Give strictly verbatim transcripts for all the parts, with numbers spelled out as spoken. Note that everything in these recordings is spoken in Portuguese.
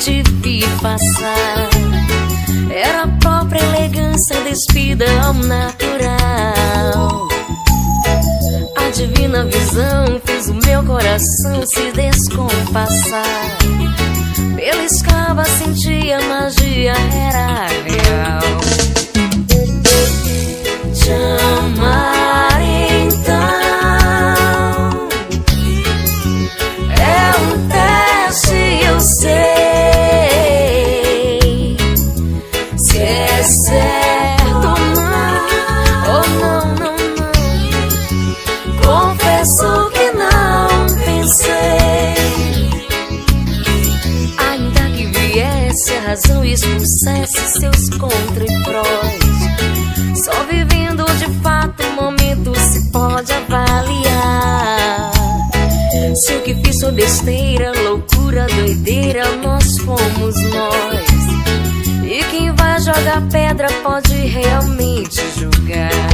te vi passar. Era a própria elegância despida ao natural. A divina visão fez o meu coração se descompassar. Beliscava, sentia, magia era real. Te amar então é um teste, eu sei. Se é certo ou não, ou não, não, não. Confesso que não pensei. Ainda que viesse a razão e expulsasse seus contra e prós, só vivendo de fato o momento se pode avaliar. Se o que fiz foi besteira, loucura, doideira, nós fomos nós. E quem vai jogar pedra pode realmente julgar.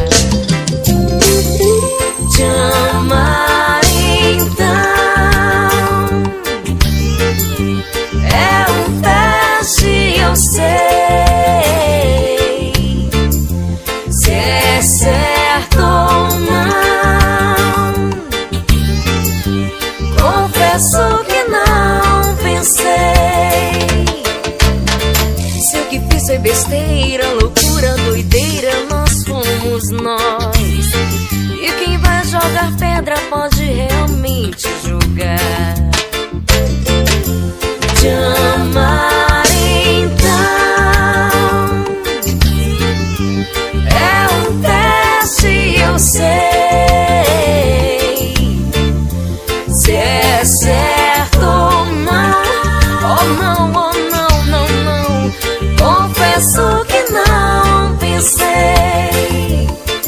Te amar então é um teste, eu sei. Se é certo ou não, confesso que não pensei. Se o que fiz foi besteira, loucura, doideira, nós fomos nós. E quem vai jogar pedra pode realmente julgar. Te amar então é um teste, eu sei. Se é certo ou não, ou não, ou não, não, não. Confesso que não pensei.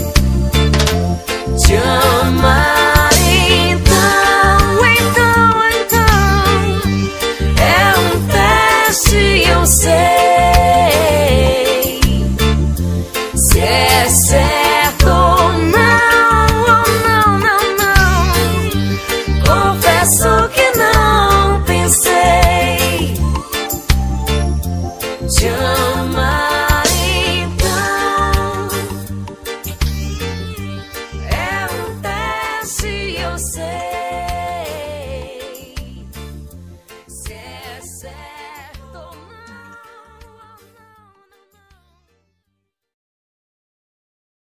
Te amar então, então, então é um teste, eu sei. Se é certo ou não, ou não, não, não. Confesso que não pensei. Te amar então é um teste, eu sei.